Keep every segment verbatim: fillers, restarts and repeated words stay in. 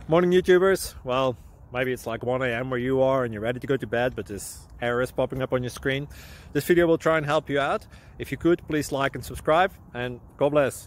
Morning YouTubers. Well, maybe it's like one A M where you are and you're ready to go to bed, but this error is popping up on your screen. This video will try and help you out. If you could, please like and subscribe, and God bless.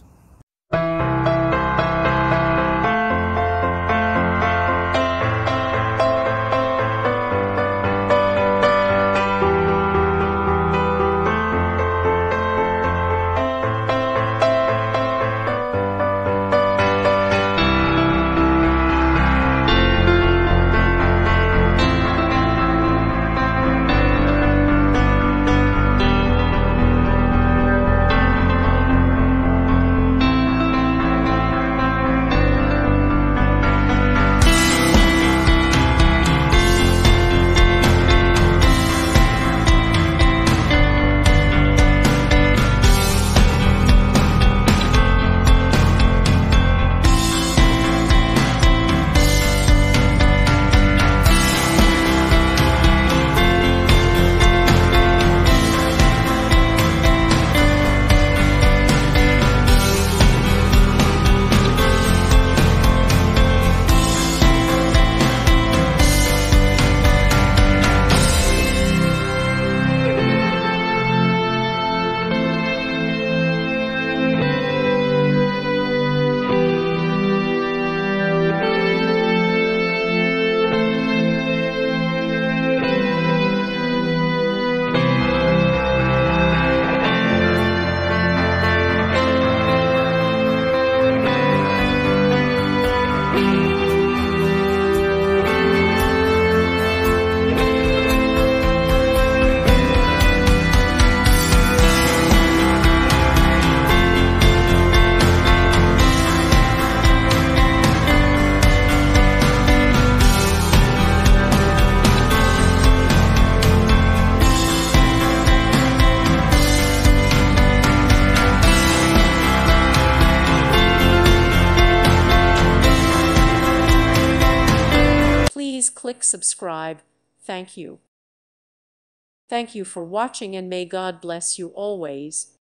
Please click subscribe. Thank you. Thank you for watching, and may God bless you always.